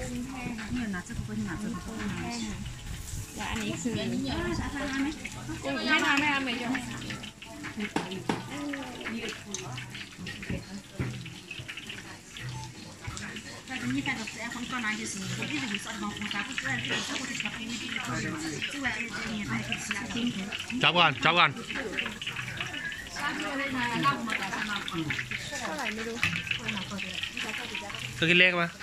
นี่นะจะเป็นหนาจะเป็นหนาแล้วอันนี้คือกุ้งไม่ทำไม่ยอม你看到这红烧那就是，我比如说红烧，不是这我就特别你比如说，这外你还可以吃点饼。 จับก่อนจับก่อนเคยกินเล็กไหม